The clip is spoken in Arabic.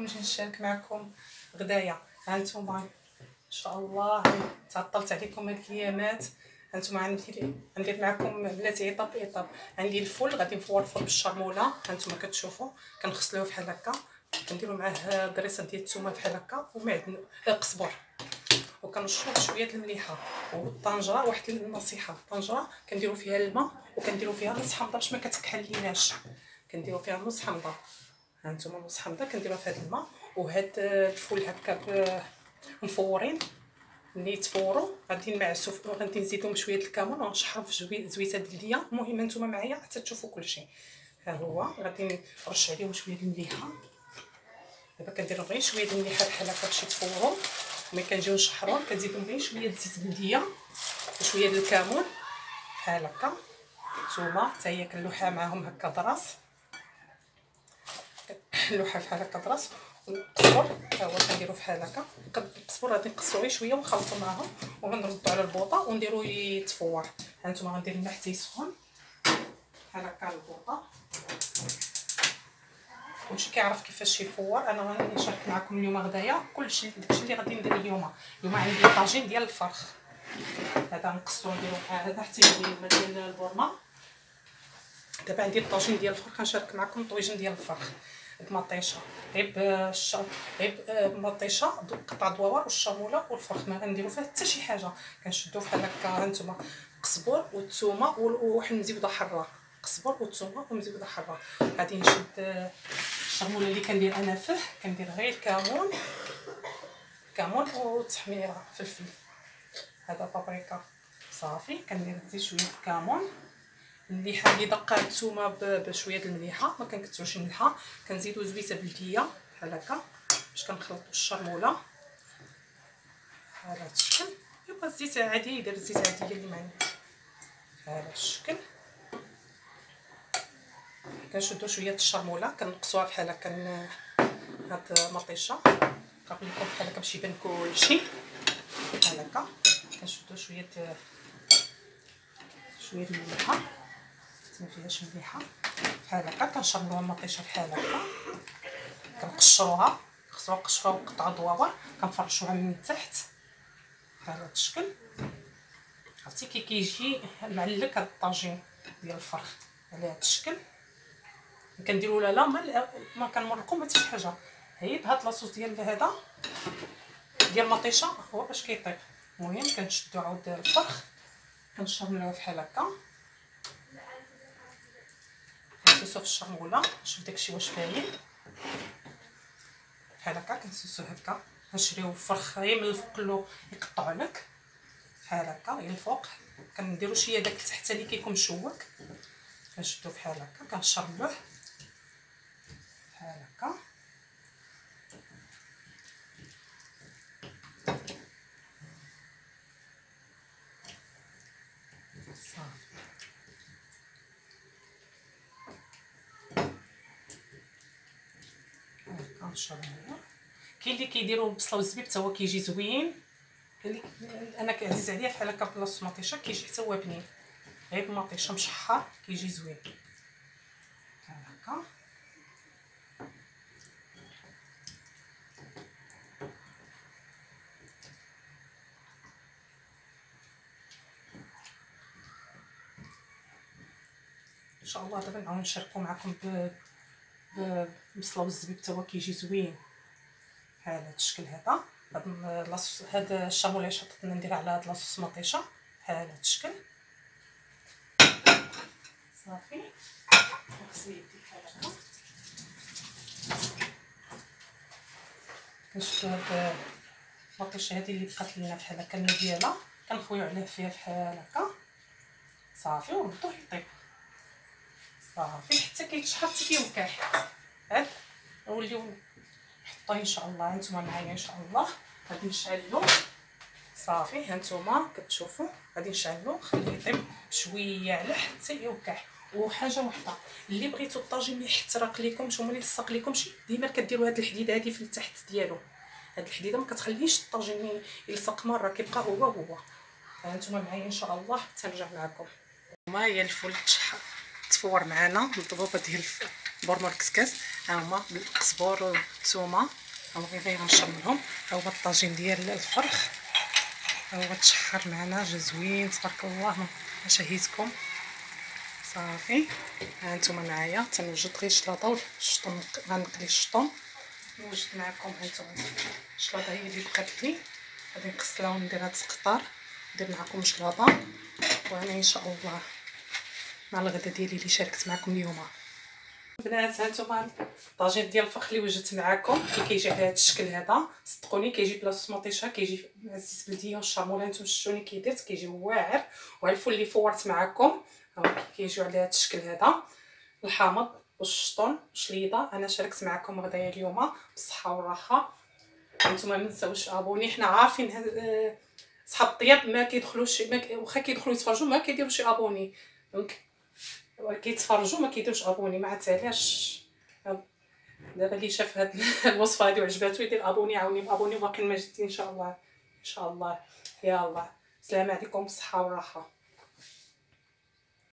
نمشي نشارك معكم غدايا. ها نتوما ان شاء الله تعطلت عليكم هاد الايامات. ها نتوما غندير معكم بلاتي ايطاب ايطاب. عندي الفول غادي نفور الفول بالشرموله. ها نتوما كتشوفوا كنغسلوه بحال هكا، كنديروا معاه دريسه ديال الثومه بحال هكا ومعدن قزبر، وكنشرو بشويه د المليحه والطنجره. واحد النصيحه، الطنجره كنديروا فيها الماء وكنديروا فيها نص حامضه باش ما كتكحليناش، كنديروا فيها نص حامضه. ها نتوما نص حامضه كنديروها في هذا الماء. وهاد الفول هكا مفورين، ملي يتفوروا غادي نمعسو، غادي نزيدهم بشويه الكمون ونشحرهم في زويته دياليا. المهم نتوما معايا حتى تشوفوا كلشي. ها هو غادي نرش عليهم شويه د المليحه. دابا كندير غير شويه د المليحه بحال هكا باش يتفوروا. ملي كنجيو نشحروهم كنزيدهم غير شويه د الزيت بلديه وشويه د الكمون بحال هكا. نتوما حتى هي كنلوحها معاهم هكا دراس، اللوحه بحال هكا دراس. والقزبر ها هو كنديرو بحال هكا. القزبر غادي نقصو غير شويه ونخلطو معاهم وغنردو على البوطه ونديرو يتفور. ها نتوما غندير الماء حتى يسخن بحال هكا البوطه. كلشي كيعرف كيفاش يفور. انا غنشارك معكم اليوم غدايا كلشي داكشي اللي غادي ندير اليوم. عندي طاجين ديال الفرخ، هذا نقصو نديرو هذا حتى الماء ديال البورما. دابا عندي الطاجين ديال الفرخ، كنشارك معكم الطويجين ديال الفرخ بمطيشه، غير بمطيشه قطع دواور والشاموله والفرخ. ما غنديرو فيها حتى شي حاجه، كنشدو بحال هكا. ها نتوما قزبر والثومه وواحد المزيوده حاره، قزبر والثومه ومزيوده حاره. غادي نشد الشاموله اللي كندير انا فيه، كندير غير كمون وتحميره فلفل، هذا بابريكا صافي. كندير زيت شويه الكمون، المليحه اللي دقات الثومه بشويه د المليحه، ما كنكثروش الملحه. كنزيدو زويته بلديه بحال هكا باش كنخلطو الشرموله على هذا الشكل. يبقى الزيت عادي، يدير الزيت عاديه اللي معنا على هذا الشكل. كنشدو شويه الشرموله كنقصوها بحال هكا. هاد المطيشه قبل لكم بحال هكا باش يبان كلشي بحال هكا. كنشدو شويه المليحه، ما فيهاش مليحه بحال هكا. كنشربوها المطيشه بحال هكا، كنقشروها وقطع دواور، كنفرشوها من التحت بحال هذا الشكل. عرفتي كيجي معلك هذا الطاجين ديال الفرخ على هذا الشكل. كنديروا لا ما كنمرقوا حتى شي حاجه، غير هاد لاصوص ديال هذا ديال المطيشه هو باش كيطيب. المهم كنشدو عاود الفرخ كنشرملوه بحال هكا، كنسوسو في الشرموله نشوف داكشي واش باين بحال هكا. كنسوسو هكا، نشريو الفرخ غير من الفوق له يقطعوا لك بحال هكا غير الفوق. كنديروا شويه داك التحت اللي كيكون مشوك، كنشدو بحال هكا كنشرملوه بحال هكا. كاين اللي كيديروا البصله والزبيب حتى هو كيجي زوين. كاين اللي انا كيعزيز عليا بحال هكا بلاصه المطيشه كيجي حتى هو بنين، غير بالمطيشه مشحر كيجي زوين بحال هكا. ان شاء الله دابا نعاود نشاركو معكم بالبصله والزبيب حتى هو كيجي زوين بحال هذا الشكل. هذا الشاموله اللي شططنا نديرها على هاد لاصوص مطيشه بحال هذا الشكل صافي. نغسل يدي بحال هكا، كنشدو هاد المطيشه هادي اللي بقات لينا بحال هكا الماء ديالها، كنخويو عليه فيها بحال هكا صافي ونردوه يطيب صافي حتى كيتشحر حتى كيوكح. هاد نوليو نحطوه ان شاء الله. هانتوما معايا ان شاء الله. غادي نشعلو صافي. هانتوما كتشوفوا غادي نشعلو نخليه يطيب بشويه على حتى يوكح. وحاجه وحده، اللي بغيتو الطاجين ما يحترق لكمش وما يلصق لكمش، ديما كديروا هاد الحديده هادي في التحت ديالو. هاد الحديده ما كتخليش الطاجين يلصق مره، كيبقى هو. هانتوما معايا ان شاء الله حتى نرجع معكم. هما هي الفول تفور معنا الضبوبه ديال البورمو الكسكاس. ها هما القزبور والثومه، ها هو غير غنشربهم. ها هو الطاجين ديال الفرخ، ها هو تشحر معنا جا زوين تبارك الله. ما شهيتكم صافي. ها نتوما معايا تنوجد غير الشلاضه والشطون، غنقلي الشطون نوجد معكم. ها نتوما الشلاضه هي اللي بقات لي، غادي نغسلها وندير هاد القطار ندير معكم الشلاضه. وانا ان شاء الله مع الغدا ديالي اللي شاركت معكم اليوم. البنات ها نتوما الطاجين ديال الفرخ اللي وجدت معكم كي كيجي على هذا الشكل هذا، صدقوني كيجي بلا صوص مطيشه، كيجي مع الزيت بلديه والشاموله. نتوما شفتوني كي درت كيجي واعر. وها الفول اللي فورت معكم ها كيجيو على هذا الشكل هذا، الحامض والشطون والشليضه. انا شاركت معكم غدايا اليوم بالصحه والراحه. نتوما ما تنساوش ابوني. حنا عارفين صحاب الطياب ما كيدخلوش، واخا كيدخلوا يتفرجوا ما كيديروش ابوني، دونك كيتفرجوا ما كيديروش ابوني. ما عرفت علاش. دابا اللي شاف هاد الوصفه هادي وعجباتو يدير ابوني، عاوني بابوني، وباقي ما جدتي ان شاء الله ان شاء الله. يلا السلام عليكم بالصحه والراحه.